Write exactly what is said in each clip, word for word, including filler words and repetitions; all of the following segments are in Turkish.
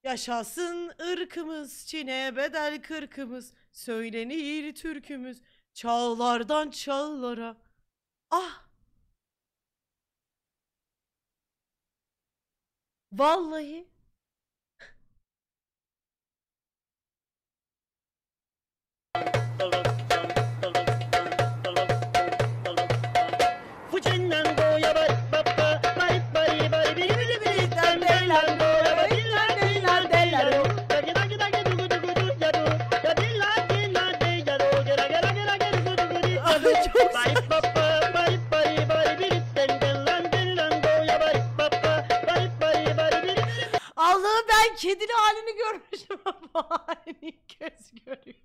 Yaşasın ırkımız, Çin'e bedel kırkımız, söylenir türkümüz, çağlardan çağlara. Ah! Vallahi. Allah'ım, ben kedinin halini görmüşüm ama halini ilk kez görüyorum.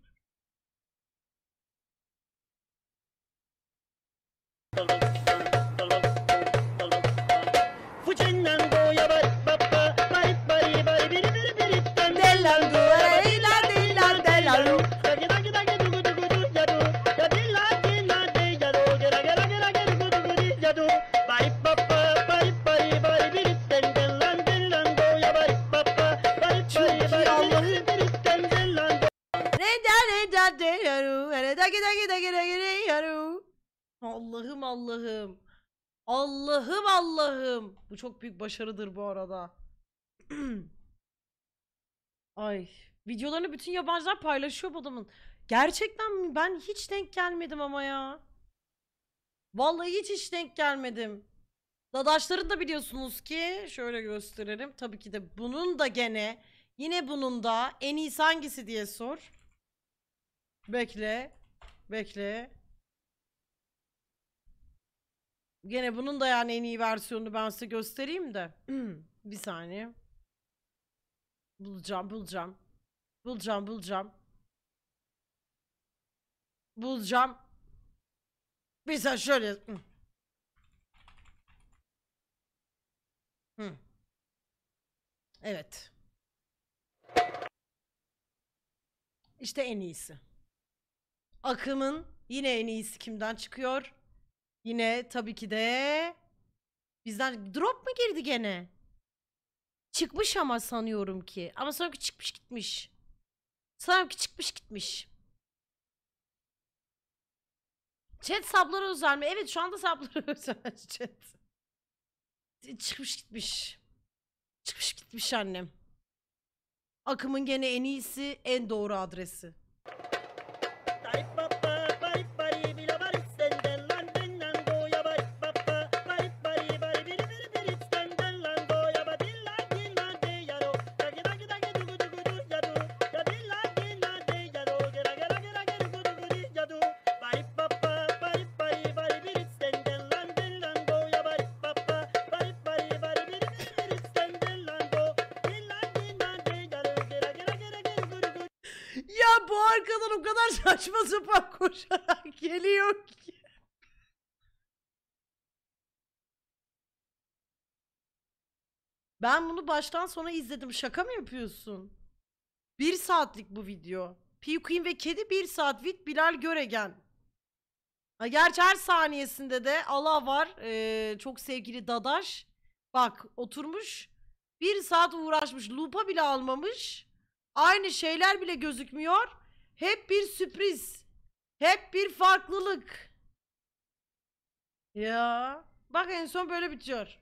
Allah'ım Allah'ım. Allah'ım Allah'ım. Bu çok büyük başarıdır bu arada. Ay. Videolarını bütün yabancılar paylaşıyor bu adamın. Gerçekten mi? Ben hiç denk gelmedim ama ya. Vallahi hiç hiç denk gelmedim. Dadaşların da biliyorsunuz ki şöyle gösterelim. Tabii ki de bunun da gene yine bunun da en iyisi hangisi diye sor. Bekle. Bekle. Gene bunun da yani en iyi versiyonunu ben size göstereyim de. Bir saniye. Bulacağım, bulacağım. Bulacağım, bulacağım. Bulacağım. Bir saniye şöyle. Hı. Evet. İşte en iyisi. Akım'ın yine en iyisi kimden çıkıyor? Yine tabii ki de bizden drop mu girdi gene? Çıkmış ama sanıyorum ki. Ama sanki çıkmış gitmiş. Sanıyorum ki çıkmış gitmiş. Chat sapları özel mi? Evet, şu anda sapları özel chat. Çıkmış gitmiş. Çıkmış gitmiş annem. Akım'ın gene en iyisi, en doğru adresi. Ya bu arkadan o kadar saçma sapan koşarak geliyor ki. Ben bunu baştan sona izledim. Şaka mı yapıyorsun? Bir saatlik bu video. P. Queen ve Kedi bir saat. With Bilal Göregen. Ha, gerçi her saniyesinde de Allah var. Ee, çok sevgili Dadaş. Bak oturmuş. Bir saat uğraşmış. Loop'a bile almamış. Aynı şeyler bile gözükmüyor. Hep bir sürpriz. Hep bir farklılık. Ya. Bak en son böyle bitiyor.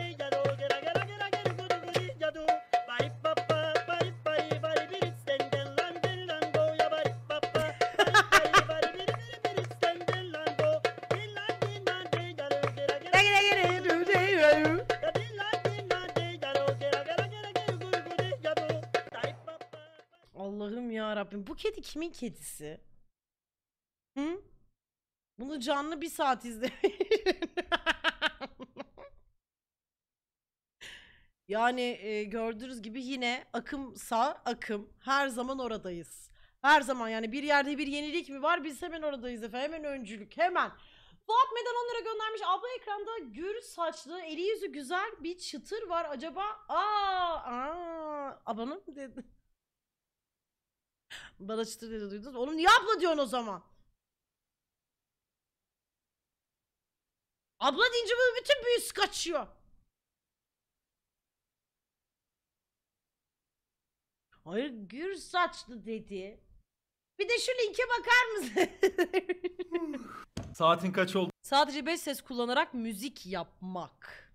Allah'ım ya Rabbim. Bu kedi kimin kedisi? Hı? Bunu canlı bir saat izlemiş. Yani e, gördüğünüz gibi yine akım sağ, akım. Her zaman oradayız. Her zaman yani bir yerde bir yenilik mi var? Biz hemen oradayız efendim. Hemen öncülük. Hemen. Fuat Meden on lira göndermiş. Abla ekranda gür saçlı, eli yüzü güzel bir çıtır var. Acaba aa, aa abone mi dedi? Bana çıtır dedi, duydunuz. Oğlum niye abla diyorsun o zaman? Abla deyince böyle bütün büyüsü kaçıyor. Hayır gür saçlı dedi. Bir de şu linke bakar mısın? Saatin kaç oldu? Sadece beş ses kullanarak müzik yapmak.